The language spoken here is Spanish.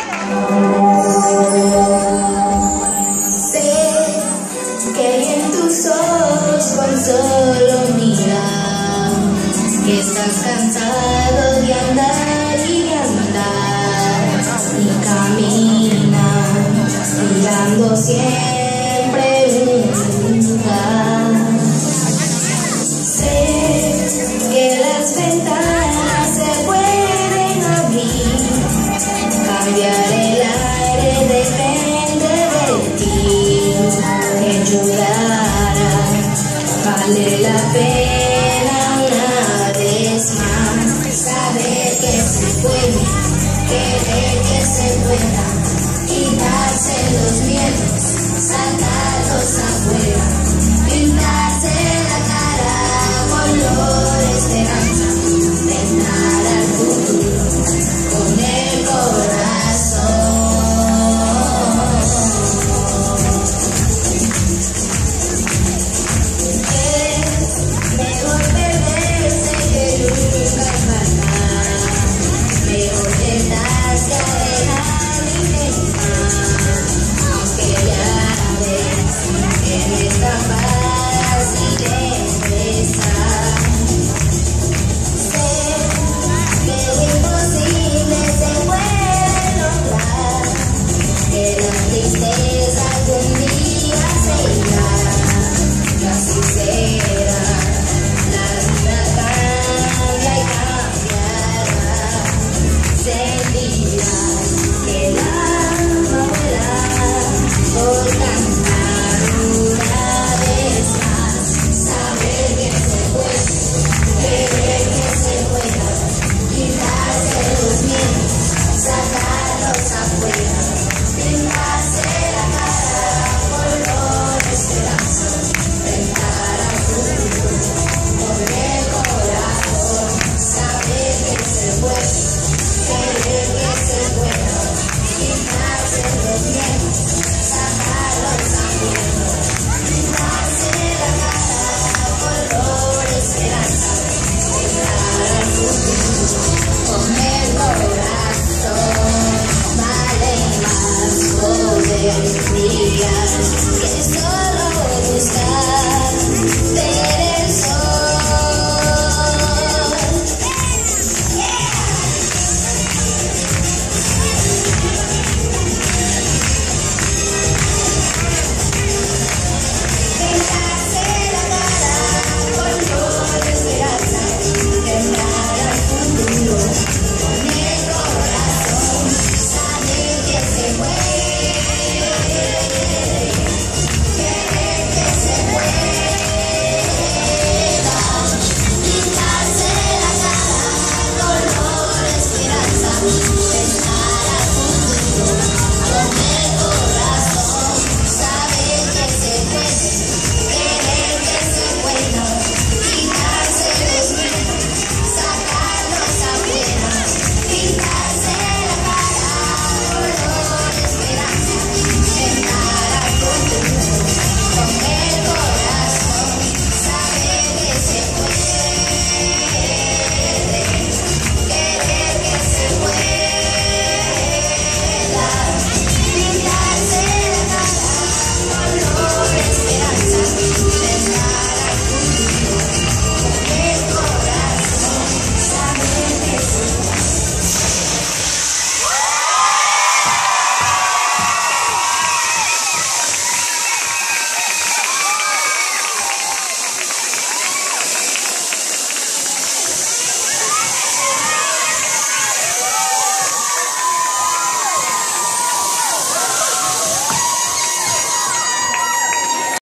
Que hay en tus ojos con solo mirar, que estás cansado de andar y de andar, y caminas mirando siempre un lugar. Sé que las ventanas se pueden abrir, cambiar el aire depende de ti, que ayudará, vale la pena una vez más, saber que se puede, querer que se pueda, quitarse los miedos, sacarlos afuera.